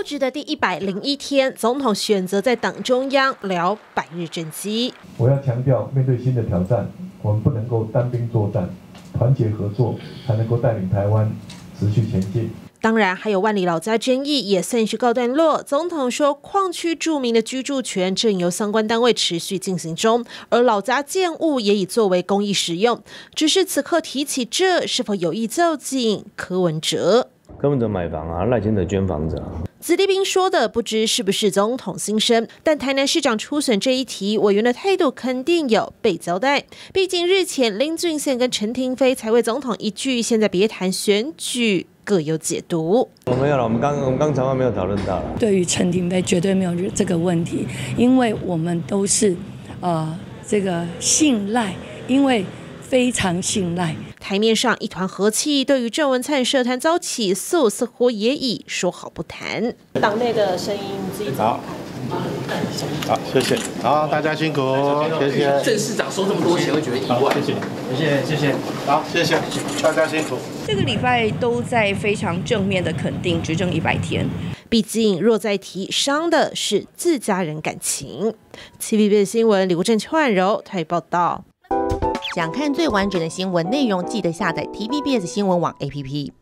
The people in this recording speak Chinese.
职的第101天，总统选择在党中央聊百日政绩。 我要强调，面对新的挑战，我们不能够单兵作战，团结合作才能够带领台湾持续前进。 当然，还有万里老家争议也算是告段落。总统说，矿区住民的居住权正由相关单位持续进行中，而老家建物也已作为公益使用。只是此刻提起这，是否有意造进柯文哲？ 柯文哲买房啊，赖清德捐房子啊。 子弟兵说的不知是不是总统心声，但台南市长初选这一题，委员的态度肯定有被交代。毕竟日前林俊宪跟陈亭妃才为总统一句，现在别谈选举，各有解读。 我没有了，我们刚才没有讨论到了。 对于陈亭妃绝对没有这个问题，因为我们都是这个信赖，因为非常信赖。 台面上一团和气，对于郑文灿社团遭起诉，似乎也已说好不谈。党内的声音自己怎么看？ 好，谢谢。好，大家辛苦，谢谢。 郑市长收这么多钱，会觉得意外。 谢谢。好，谢谢，大家辛苦。 这个礼拜都在非常正面的肯定执政100天。 毕竟若再提，伤的是自家人感情。TVB 新闻李国正、邱婉柔台报道。 想看最完整的新闻内容，记得下载 TVBS 新闻网 APP。